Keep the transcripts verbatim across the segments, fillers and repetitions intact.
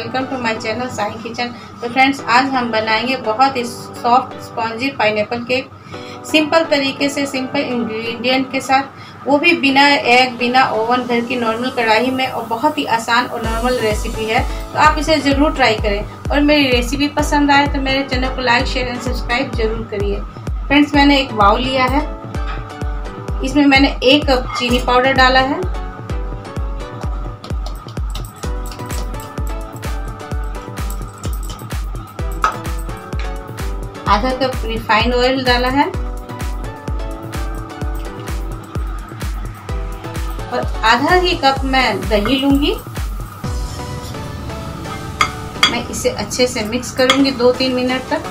Welcome to my channel Sai kitchen. तो friends, आज हम बनाएंगे बहुत ही soft spongy pineapple cake simple तरीके से, सिंपल इंग्रेडिएंट के साथ, वो भी बिना एग, बिना ओवन, घर की नॉर्मल कढ़ाई में, और बहुत ही आसान और नॉर्मल रेसिपी है। तो आप इसे ज़रूर ट्राई करें, और मेरी रेसिपी पसंद आए तो मेरे चैनल को लाइक, शेयर एंड सब्सक्राइब जरूर करिए। फ्रेंड्स, मैंने एक बाउल लिया है, इसमें मैंने एक कप चीनी पाउडर डाला है, आधा कप रिफाइंड ऑयल डाला है, और आधा ही कप मैं दही लूंगी। मैं इसे अच्छे से मिक्स करूंगी दो तीन मिनट तक।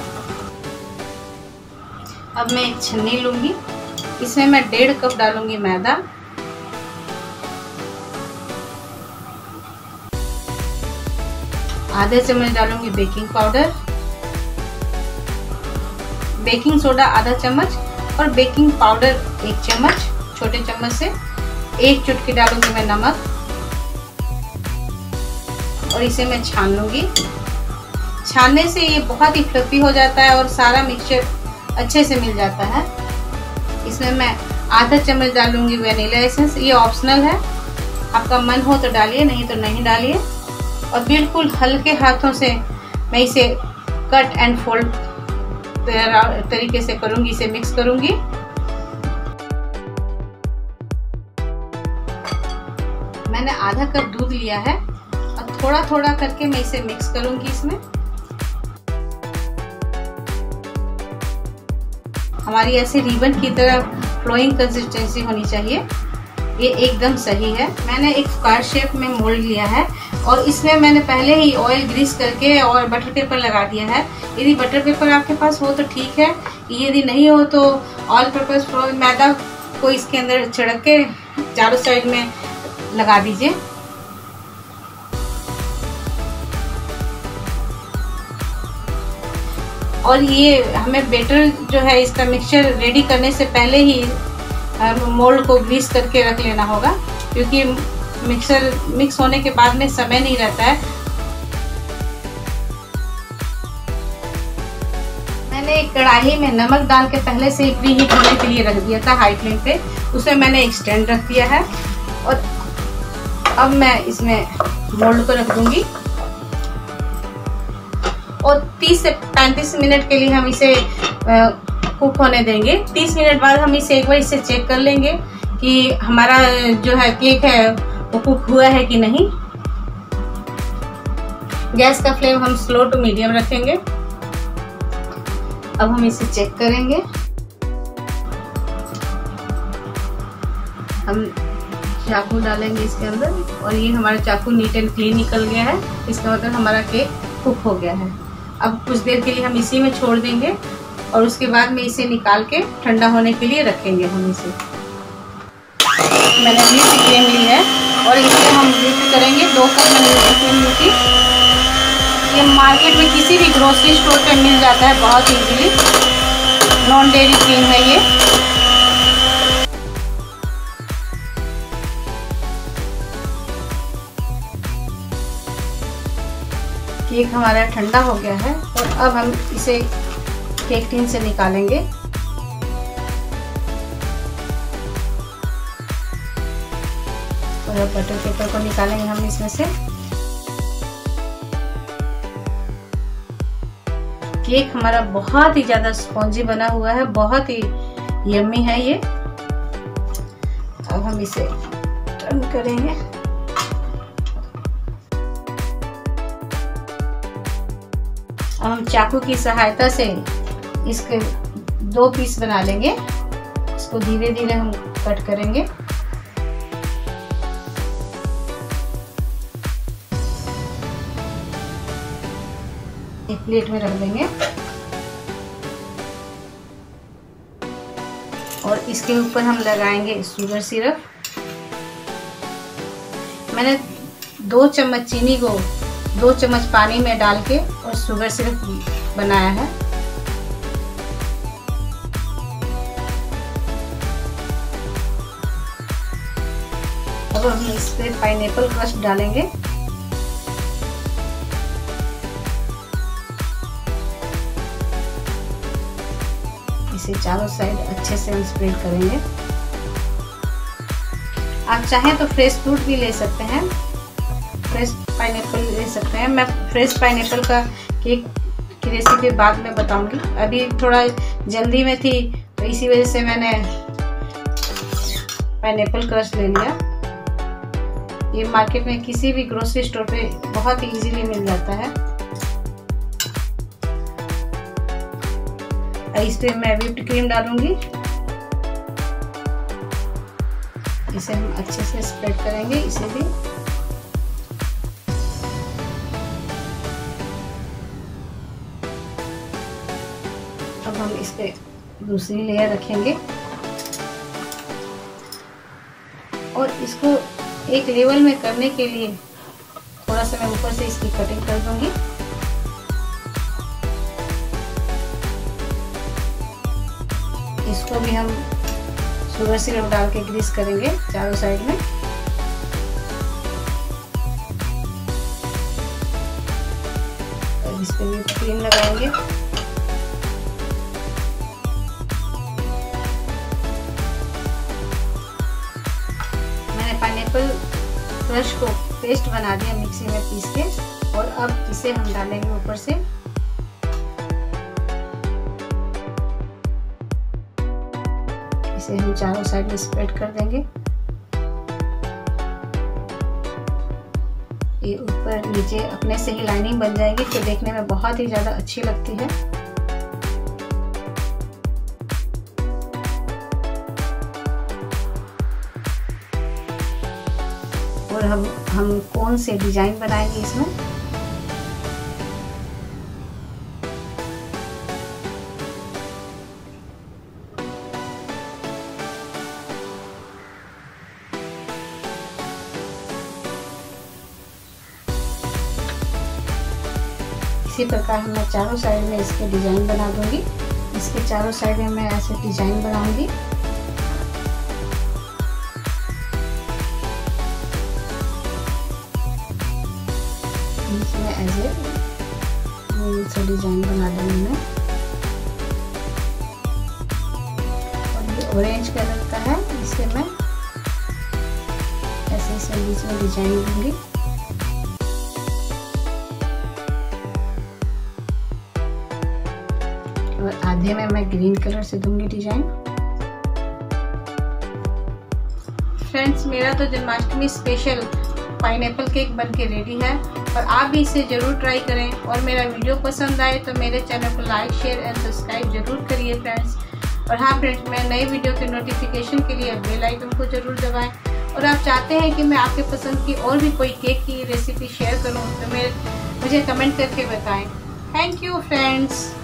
अब मैं एक छन्नी लूंगी, इसमें मैं डेढ़ कप डालूंगी मैदा, आधे चम्मच डालूंगी बेकिंग पाउडर, बेकिंग सोडा आधा चम्मच, और बेकिंग पाउडर एक चम्मच, छोटे चम्मच से एक चुटकी डालूंगी मैं नमक, और इसे मैं छान लूंगी। छानने से ये बहुत ही फ्लफी हो जाता है और सारा मिक्सचर अच्छे से मिल जाता है। इसमें मैं आधा चम्मच डालूंगी वनीला एसेंस, ये ऑप्शनल है, आपका मन हो तो डालिए, नहीं तो नहीं डालिए। और बिल्कुल हल्के हाथों से मैं इसे कट एंड फोल्ड तरीके से करूंगी, इसे मिक्स करूंगी। मैंने आधा कप दूध लिया है, और थोड़ा थोड़ा करके मैं इसे मिक्स करूंगी। इसमें हमारी ऐसे रिबन की तरह फ्लोइंग कंसिस्टेंसी होनी चाहिए, ये एकदम सही है। मैंने एक स्क्वायर शेप में मोल्ड लिया है, और इसमें मैंने पहले ही ऑयल ग्रीस करके और बटर पेपर लगा दिया है। यदि बटर पेपर आपके पास हो तो ठीक है, यदि नहीं हो तो ऑल पर्पस फ्लोर मैदा को इसके अंदर छिड़क के चारों साइड में लगा दीजिए। और ये हमें बैटर जो है, इसका मिक्सचर रेडी करने से पहले ही मोल्ड को ग्रीस करके रख लेना होगा, क्योंकि मिक्सर मिक्स होने के बाद में समय नहीं रहता है। मैंने एक कढ़ाई में नमक डाल के पहले से ही प्री हीट होने के लिए रख दिया था हाई फ्लेम पे, उसमें मैंने एक स्टैंड रख दिया है, और अब मैं इसमें मोल्ड को रख दूंगी, और तीस से पैंतीस मिनट के लिए हम इसे कुक होने देंगे। तीस मिनट बाद हम इसे एक बार इसे चेक कर लेंगे कि हमारा जो है केक है वो कुक हुआ है कि नहीं। गैस का फ्लेम हम स्लो टू मीडियम रखेंगे। अब हम इसे चेक करेंगे। हम चाकू डालेंगे इसके अंदर, और ये हमारा चाकू नीट एंड क्लीन निकल गया है, इसका मतलब हमारा केक कुक हो गया है। अब कुछ देर के लिए हम इसी में छोड़ देंगे, और उसके बाद में इसे निकाल के ठंडा होने के लिए रखेंगे। हम इसे मैंने व्हिप क्रीम ली है, और इसे हम व्हिप करेंगे। दो कप मैंने व्हिप क्रीम ली थी, ये मार्केट में किसी भी ग्रोसरी स्टोर पे मिल जाता है बहुत इजीली। नॉन डेयरी क्रीम है ये। केक हमारा ठंडा हो गया है, और अब हम इसे केक टिन से निकालेंगे। और अब बटर पेपर को निकालेंगे हम इसमें से। केक हमारा बहुत ही ज्यादा स्पॉन्जी बना हुआ है, बहुत ही यम्मी है ये। अब हम इसे टर्न करेंगे। अब हम चाकू की सहायता से इसके दो पीस बना लेंगे। इसको धीरे धीरे हम कट करेंगे। एक प्लेट में रख देंगे, और इसके ऊपर हम लगाएंगे शुगर सिरप। मैंने दो चम्मच चीनी को दो चम्मच पानी में डाल के और शुगर सिरप बनाया है। अब हम इस पे पाइनएप्पल क्रश डालेंगे। इसे चारों साइड अच्छे से हम स्प्रेड करेंगे। आप चाहें तो फ्रेश फ्रूट भी ले सकते हैं, फ्रेश पाइनएप्पल ले सकते हैं। मैं फ्रेश पाइनएप्पल का केक की रेसिपी बाद में बताऊंगी, अभी थोड़ा जल्दी में थी तो इसी वजह से मैंने पाइनएप्पल क्रश ले लिया। ये मार्केट में किसी भी ग्रोसरी स्टोर पे बहुत इजीली मिल जाता है। इस पे मैं व्हिप्ड क्रीम डालूंगी, इसे हम अच्छे से स्प्रेड करेंगे। इसे भी अब हम इस पे दूसरी लेयर रखेंगे और इसको एक लेवल में करने के लिए थोड़ा सा मैं ऊपर से इसकी कटिंग कर दूंगी। इसको भी हम शुगर सिरप डाल के ग्रीस करेंगे चारों साइड में। इस पे भी क्रीम लगाएंगे। मैंने पाइनएप्पल क्रश को पेस्ट बना दिया मिक्सी में पीस के, और अब इसे हम डालेंगे ऊपर से। इसे हम चारों साइड में स्प्रेड कर देंगे। ये ऊपर नीचे अपने से ही लाइनिंग बन जाएगी, तो देखने में बहुत ही ज्यादा अच्छी लगती है। और हम हम कौन से डिजाइन बनाएंगे इसमें। इसी प्रकार मैं चारों साइड में इसके डिजाइन बना दूंगी। इसके चारों साइड में मैं ऐसे डिजाइन बनाऊंगी। इसमें ऐसे ऐसे डिजाइन बना दूंगी मैं। और ये ऑरेंज कलर का है, इसे मैं ऐसे ऐसे बीच में डिजाइन दूंगी। और आधे में मैं ग्रीन कलर से दूंगी डिजाइन। फ्रेंड्स, मेरा तो जन्माष्टमी स्पेशल पाइनएप्पल केक बनके रेडी है, और आप भी इसे जरूर ट्राई करें। और मेरा वीडियो पसंद आए तो मेरे चैनल को लाइक, शेयर एंड सब्सक्राइब जरूर करिए फ्रेंड्स। और हाँ फ्रेंड्स, मैं नई वीडियो के नोटिफिकेशन के लिए बेल आइकन को जरूर दबाएं। और आप चाहते हैं कि मैं आपके पसंद की और भी कोई केक की रेसिपी शेयर करूँ तो मेरे मुझे कमेंट करके बताएं। Thank you friends.